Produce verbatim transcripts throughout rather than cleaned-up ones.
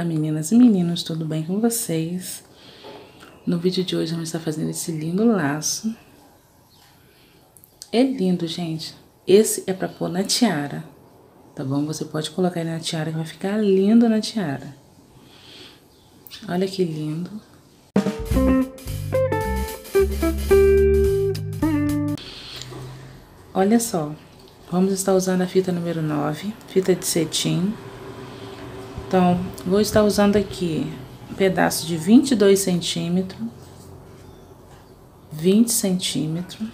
Olá meninas e meninos, tudo bem com vocês? No vídeo de hoje vamos estar fazendo esse lindo laço. É lindo, gente. Esse é pra pôr na tiara, tá bom? Você pode colocar ele na tiara que vai ficar lindo na tiara. Olha que lindo. Olha só, vamos estar usando a fita número nove, fita de cetim. Então, vou estar usando aqui um pedaço de vinte e dois centímetros, vinte centímetros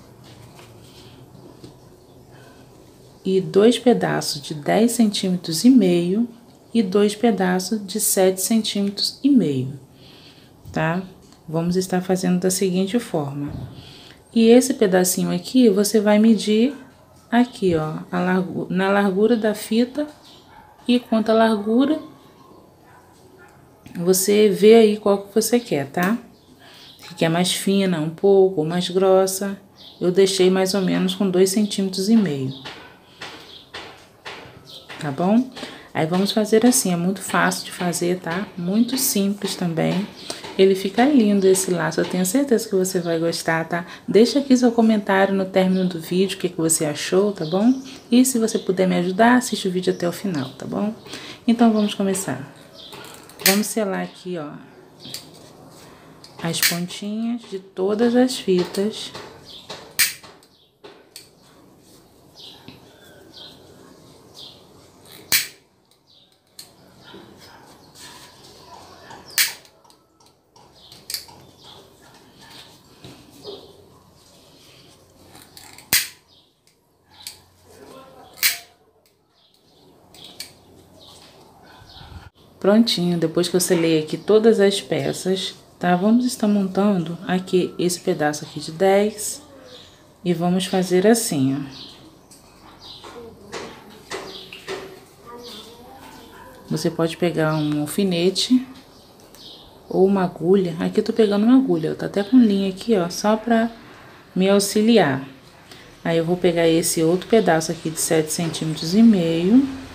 e dois pedaços de dez centímetros e meio e dois pedaços de sete centímetros e meio, tá? Vamos estar fazendo da seguinte forma. E esse pedacinho aqui, você vai medir aqui, ó, a largura, na largura da fita. E quanto à largura, você vê aí qual que você quer, tá? Se quer mais fina, um pouco, ou mais grossa. Eu deixei mais ou menos com dois centímetros e meio. Tá bom? Aí vamos fazer assim, é muito fácil de fazer, tá? Muito simples também. Ele fica lindo esse laço, eu tenho certeza que você vai gostar, tá? Deixa aqui seu comentário no término do vídeo, o que, que você achou, tá bom? E se você puder me ajudar, assiste o vídeo até o final, tá bom? Então vamos começar. Vamos selar aqui, ó, as pontinhas de todas as fitas. Prontinho, depois que eu selei aqui todas as peças, tá? Vamos estar montando aqui esse pedaço aqui de dez e vamos fazer assim, ó. Você pode pegar um alfinete ou uma agulha. Aqui eu tô pegando uma agulha, ó, tá até com linha aqui, ó, só pra me auxiliar. Aí eu vou pegar esse outro pedaço aqui de sete centímetros e meio.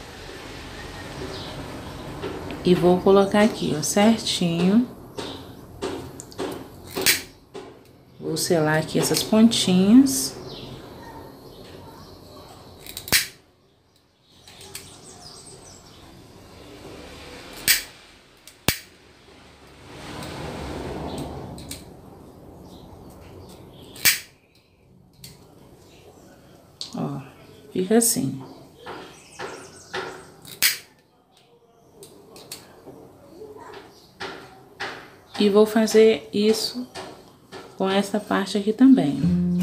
E vou colocar aqui, ó, certinho. Vou selar aqui essas pontinhas. Ó, fica assim. E vou fazer isso com essa parte aqui também.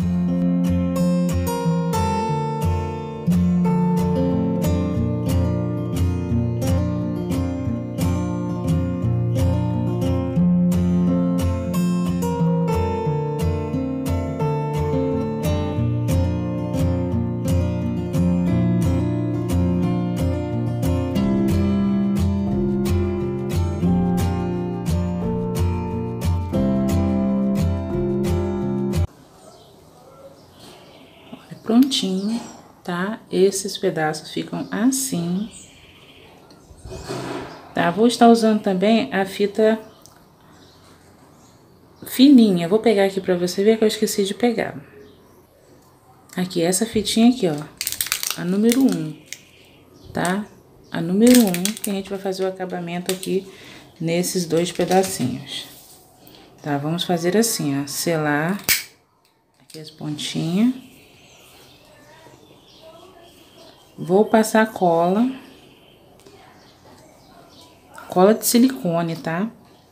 Prontinho, tá? Esses pedaços ficam assim, tá? Vou estar usando também a fita fininha. Vou pegar aqui pra você ver que eu esqueci de pegar. Aqui, essa fitinha aqui, ó, a número um, tá? A número um, que a gente vai fazer o acabamento aqui nesses dois pedacinhos. Tá? Vamos fazer assim, ó, selar aqui as pontinhas. Vou passar cola, cola de silicone, tá?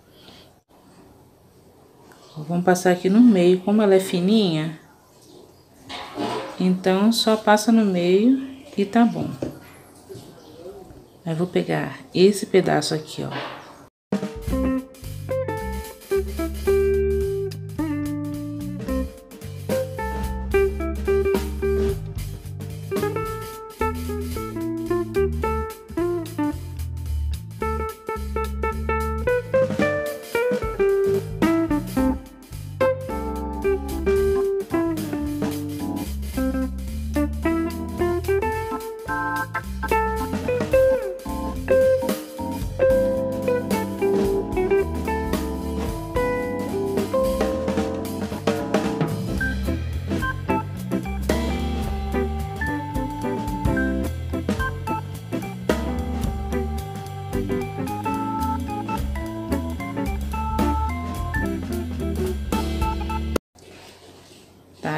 Vamos passar aqui no meio, como ela é fininha, então só passa no meio e tá bom. Aí vou pegar esse pedaço aqui, ó.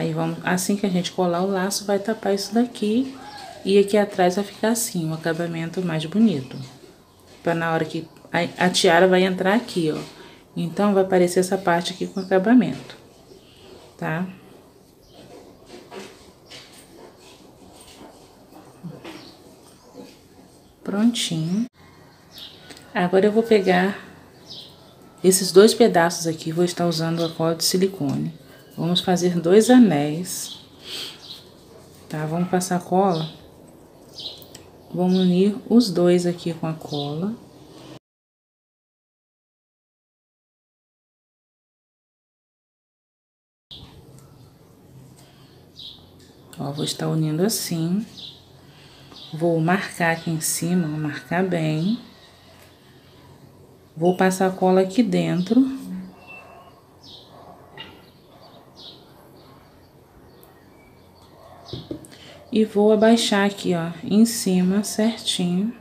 tá? E vamos, assim que a gente colar o laço, vai tapar isso daqui. E aqui atrás vai ficar assim, um acabamento mais bonito. Pra na hora que a, a tiara vai entrar aqui, ó. Então, vai aparecer essa parte aqui com acabamento, tá? Prontinho. Agora eu vou pegar esses dois pedaços aqui, vou estar usando a cola de silicone. Vamos fazer dois anéis, tá? Vamos passar cola. Vamos unir os dois aqui com a cola. Ó, vou estar unindo assim. Vou marcar aqui em cima, vou marcar bem. Vou passar a cola aqui dentro. E vou abaixar aqui, ó, em cima, certinho.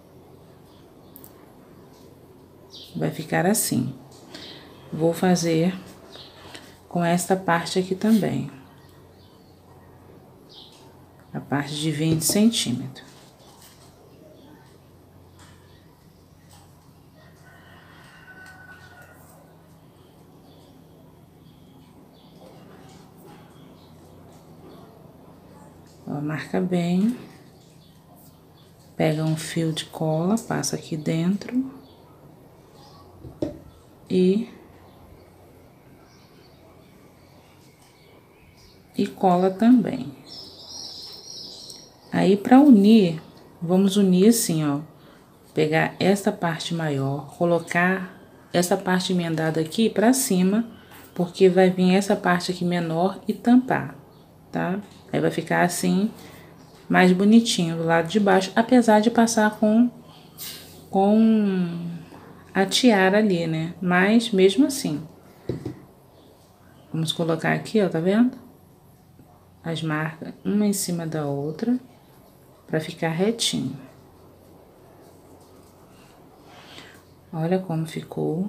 Vai ficar assim. Vou fazer com esta parte aqui também. A parte de vinte centímetros. Ó, marca bem. Pega um fio de cola, passa aqui dentro. E... E cola também. Aí, pra unir, vamos unir assim, ó. Pegar esta parte maior, colocar essa parte emendada aqui pra cima, porque vai vir essa parte aqui menor e tampar, tá? Aí vai ficar assim, mais bonitinho do lado de baixo, apesar de passar com, com a tiara ali, né? Mas mesmo assim. Vamos colocar aqui, ó, tá vendo? As marcas, uma em cima da outra, pra ficar retinho. Olha como ficou.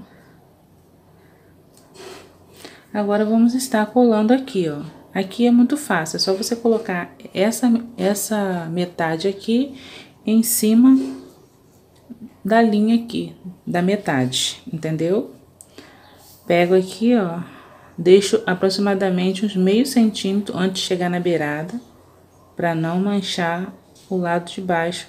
Agora, vamos estar colando aqui, ó. Aqui é muito fácil, é só você colocar essa, essa metade aqui em cima da linha aqui, da metade, entendeu? Pego aqui, ó, deixo aproximadamente uns meio centímetro antes de chegar na beirada, pra não manchar o lado de baixo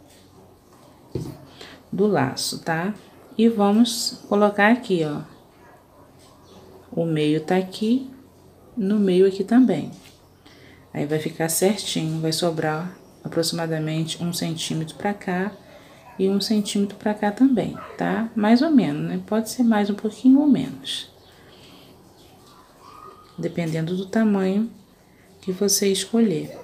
do laço, tá? E vamos colocar aqui, ó. O meio tá aqui, no meio aqui também. Aí vai ficar certinho, vai sobrar aproximadamente um centímetro pra cá e um centímetro pra cá também, tá? Mais ou menos, né? Pode ser mais um pouquinho ou menos. Dependendo do tamanho que você escolher.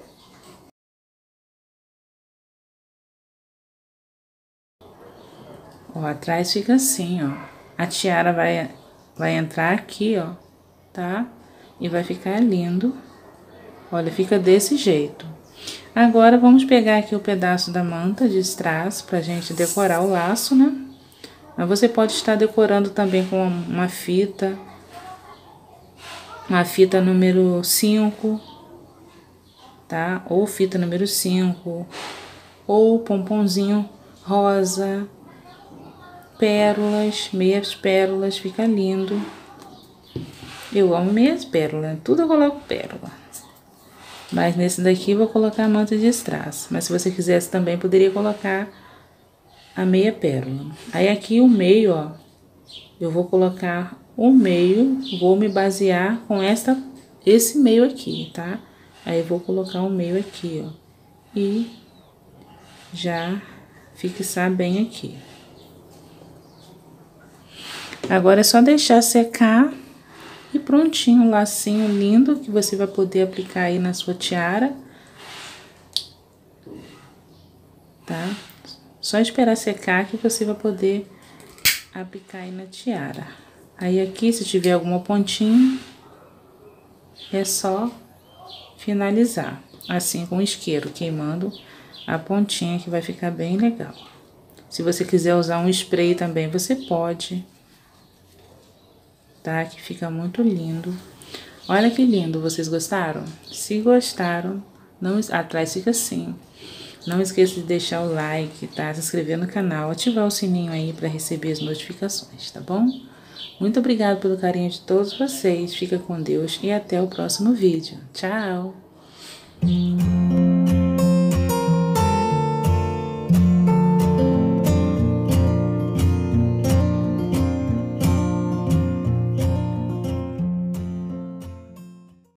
Ó, atrás fica assim, ó. A tiara vai, vai entrar aqui, ó, tá? E vai ficar lindo. Olha, fica desse jeito. Agora, vamos pegar aqui o pedaço da manta de strass pra gente decorar o laço, né? Mas você pode estar decorando também com uma fita. Uma fita número cinco, tá? Ou fita número cinco. Ou pomponzinho rosa. Pérolas, meias pérolas, fica lindo. Eu amo meias pérolas, tudo eu coloco pérola. Mas nesse daqui eu vou colocar a manta de strass. Mas se você quisesse também, poderia colocar a meia pérola. Aí aqui o meio, ó, eu vou colocar o meio, vou me basear com esta, esse meio aqui, tá? Aí eu vou colocar o meio aqui, ó. E já fixar bem aqui. Agora é só deixar secar e prontinho, um lacinho lindo que você vai poder aplicar aí na sua tiara, tá? Só esperar secar que você vai poder aplicar aí na tiara. Aí aqui, se tiver alguma pontinha, é só finalizar, assim com o isqueiro, queimando a pontinha que vai ficar bem legal. Se você quiser usar um spray também, você pode, tá? Que fica muito lindo. Olha que lindo, vocês gostaram? Se gostaram, não, atrás fica assim. Não esqueça de deixar o like, tá? Se inscrever no canal, ativar o sininho aí para receber as notificações, tá bom? Muito obrigada pelo carinho de todos vocês. Fica com Deus e até o próximo vídeo. Tchau!